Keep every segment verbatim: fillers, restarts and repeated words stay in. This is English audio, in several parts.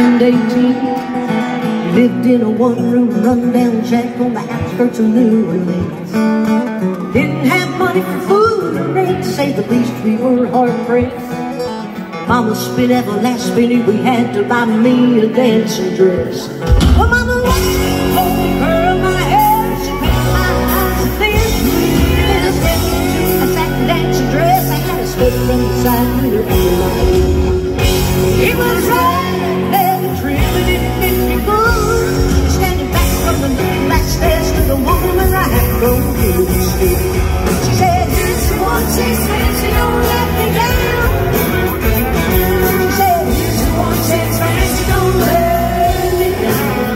eighteen, lived in a one-room run-down shack on the outskirts of New Orleans. Didn't have money for food or rent, to say the least. We were hard-pressed. Mama spent every last penny we had to buy me a dancing dress. Well, Mama watched me hold me, curl my hair, she painted my eyes and then then I stepped into a satin dancing dress. I had a slip from the side mirror in my head. It was right there, the trim, and it fit me good. Standing back from the looking back stairs to the woman I had grown to see. She said, "Here's the one sixpence, you don't let me down." She said, "Here's the one sixpence, you don't let me down."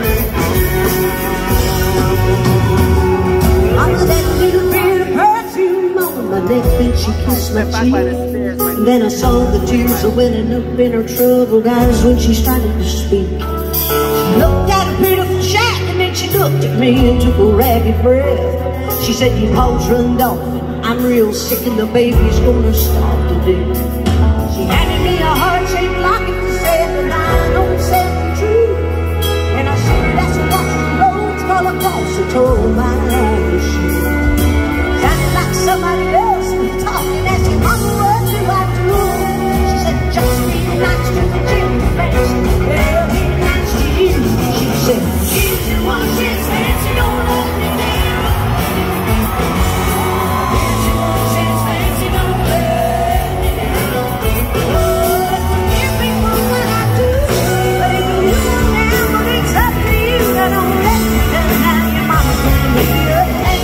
I'm that little bit of perfume on my neck, then she kissed my cheek. And then I saw the tears welling up in her troubled eyes when she started to speak. She looked at a beautiful shack and then she looked at me and took a ragged breath. She said, "Your paws run off, I'm real sick and the baby's gonna starve to death." She handed me a heart-shaped locket and said that I don't sell the truth. And I said, "That's what the roads call a false." She told my eyes she sounded like somebody else was talking, asking, "Mama, what do I do?" She said, "Just be nice to the children, they'll be nice to you." She said, "If you want this fancy, don't let me down. If you want this fancy, don't let me down. Oh, forgive me for what I do, but if you do now, but it's up to you. I don't let you down. Now your mama's gonna be your hand."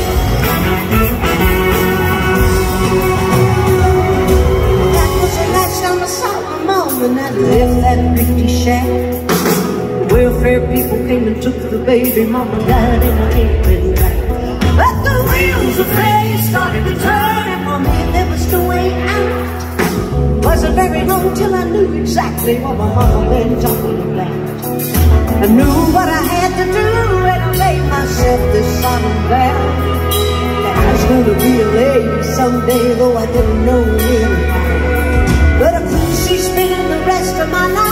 That was the last time I saw my mom when I left that rickety shack. The welfare people came and took the baby. Mama died in a apron rack. But the wheels of fate started to turn, and for me there was no way out. Wasn't very long till I knew exactly what my mama been talking about. I knew what I had to do, and I made myself this solemn vow that I was gonna be a lady someday, though I didn't know anyhow. But I couldn't see spending the rest of my life